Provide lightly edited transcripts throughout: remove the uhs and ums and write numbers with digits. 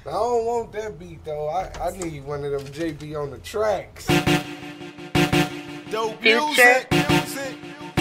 I don't want that beat though. I need one of them JB on the tracks. Dope Future. music.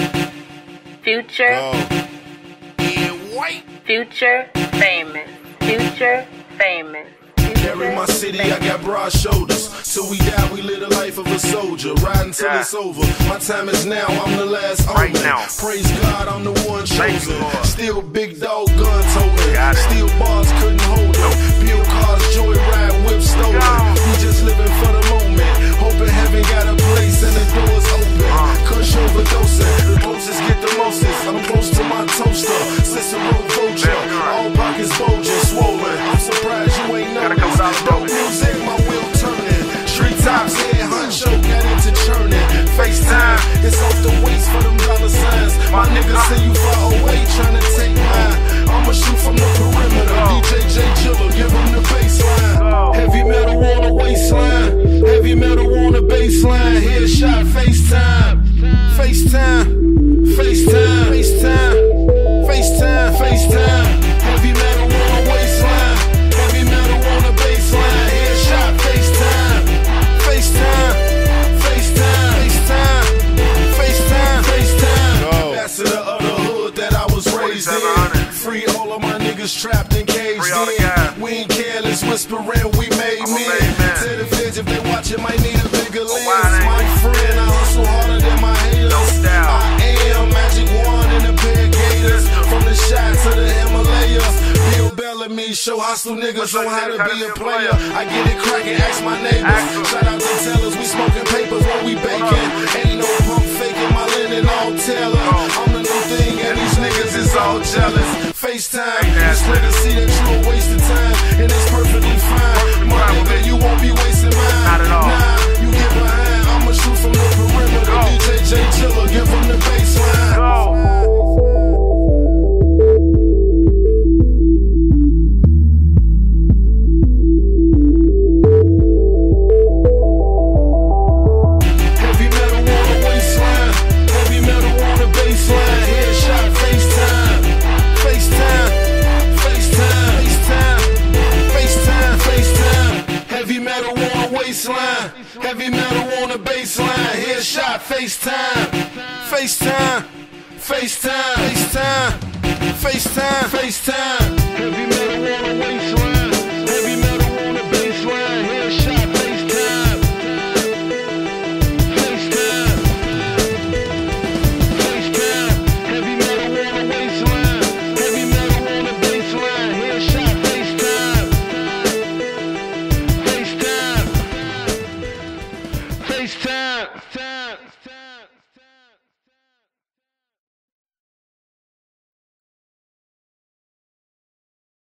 Future. Oh. Yeah, white. Future famous. Future famous. Carry my city, I got broad shoulders. Till we die, we live the life of a soldier. Riding till it's over. My time is now, I'm the last owner. Praise God, I'm the one chosen. Still big dog gun toting. Steel bars couldn't hold them. Bill cars, joyride, whip stolen. We just living for the moment. Hoping heaven got a place and the doors open. Kush overdosing. The closest get the mostest. I'm close to my toaster. Cicero vulture. All pockets bulging, swollen. I'm surprised you ain't know. Dope music, my wheel turning. Street tops, head honcho, got into churning. FaceTime, it's off the waist for them dollar signs. My niggas say you far away, trying to take mine. I'ma shoot from the perimeter. DJ J Jilla, give him the baseline. Heavy metal on the waistline. Heavy metal on the baseline. Headshot, FaceTime. FaceTime. FaceTime. FaceTime. FaceTime. FaceTime. Heavy metal on the waistline. Heavy metal on the baseline. Headshot, FaceTime. FaceTime. FaceTime. FaceTime. FaceTime. FaceTime. Ambassador of the hood that I was raised in. Free all of my niggas trapped and caged in. We ain't careless, whispering we made men. Tell the feds if they watch it, might need a bigger lens. My friend, I hustle harder than my haters. I am Magic One in a pair of gators. From the shot to the Himalayas. Bill Bellamy, show hostile niggas on how to be a player. I get it crackin', ask my neighbors. Shout out to tellers, we smoking papers when we baking. Ain't no pump faking, my linen all Taylor. I'm the new thing and these niggas is all jealous. FaceTime, this nigga see that you a waste of time, and it's perfectly fine. My nigga, you won't be wasting mine. Not at all. Nah, you get behind, I'ma shoot from the perimeter. DJ J Jilla, give him the baseline. Heavy metal on the waistline. Heavy metal on the baseline. Headshot, FaceTime. FaceTime. FaceTime. FaceTime. FaceTime. FaceTime. Heavy metal on the waistline. Heavy metal on the baseline. Headshot, FaceTime. FaceTime. FaceTime. FaceTime. FaceTime. FaceTime. Heavy